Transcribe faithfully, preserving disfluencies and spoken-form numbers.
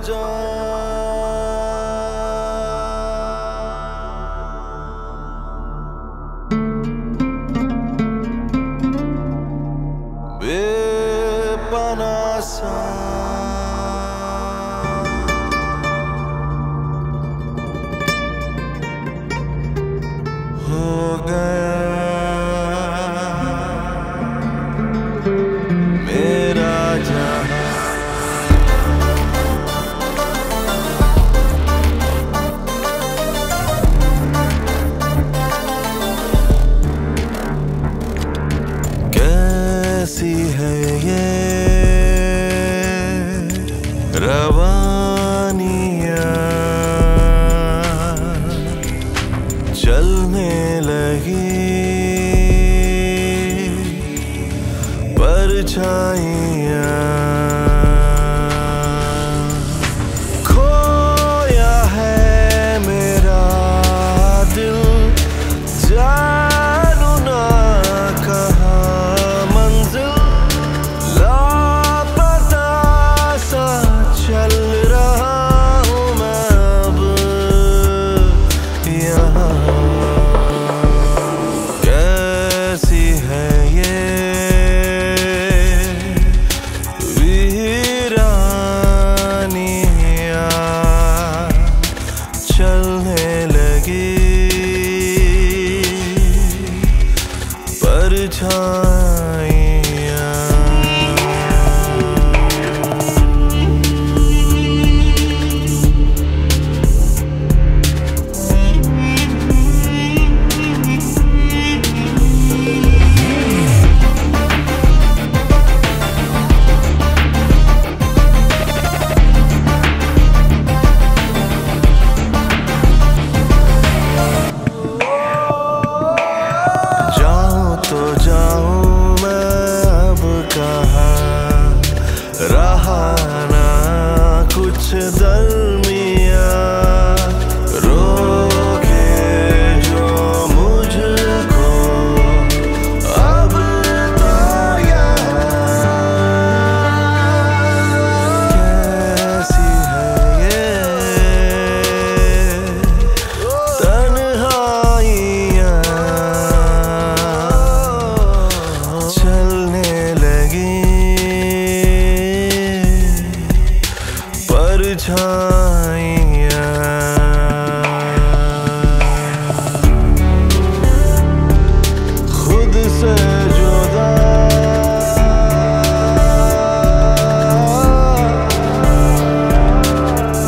जा। बेपनाह सा हो गया मेरा जहां। कैसी है ये रवानियां, चलने लगी परछाइयां। खोया है मेरा दिल, जानू ना कहाँ मंजिल, लापता सा चल रहा हूँ मैं अब यहाँ। कैसी है ये वीरानियां, चलने लगी परछाइयां।